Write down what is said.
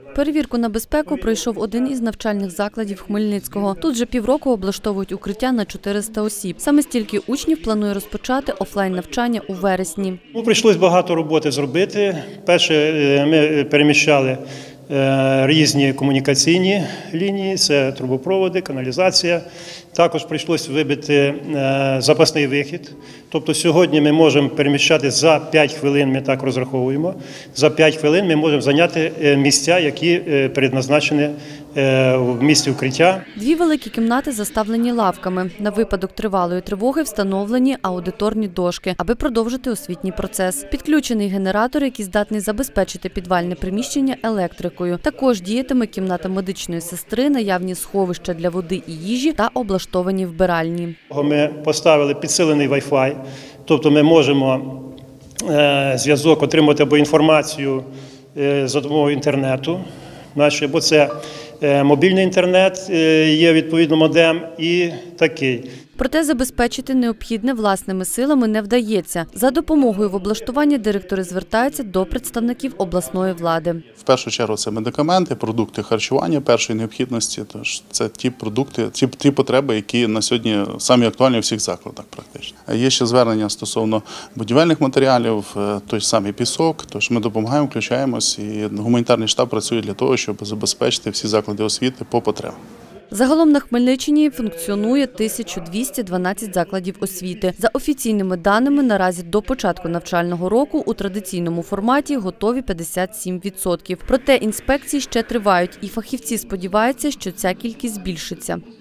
Перевірку на безпеку пройшов один із навчальних закладів Хмельницького. Тут вже півроку облаштовують укриття на 400 осіб. Саме стільки учнів планує розпочати офлайн-навчання у вересні. Прийшлось багато роботи зробити. Перше, ми переміщали різні комунікаційні лінії, це трубопроводи, каналізація. Також прийшлося вибити запасний вихід. Тобто сьогодні ми можемо переміщати за 5 хвилин, ми так розраховуємо, за 5 хвилин ми можемо зайняти місця, які предназначені в місці укриття. Дві великі кімнати заставлені лавками. На випадок тривалої тривоги встановлені аудиторні дошки, аби продовжити освітній процес. Підключений генератор, який здатний забезпечити підвальне приміщення електрикою. Також діятиме кімната медичної сестри, наявні сховища для води і їжі та облаштовані вбиральні. Ми поставили підсилений Wi-Fi, тобто ми можемо зв'язок отримати або інформацію за допомогою інтернету, або це мобільний інтернет, є відповідно модем і такий. Проте забезпечити необхідне власними силами не вдається. За допомогою в облаштуванні директори звертаються до представників обласної влади. В першу чергу це медикаменти, продукти харчування першої необхідності. Тож це ті продукти, ті потреби, які на сьогодні самі актуальні у всіх закладах практично. Є ще звернення стосовно будівельних матеріалів, той самий пісок. Тож ми допомагаємо, включаємось, і гуманітарний штаб працює для того, щоб забезпечити всі заклади освіти по потребам. Загалом на Хмельниччині функціонує 1212 закладів освіти. За офіційними даними, наразі до початку навчального року у традиційному форматі готові 57%. Проте інспекції ще тривають, і фахівці сподіваються, що ця кількість збільшиться.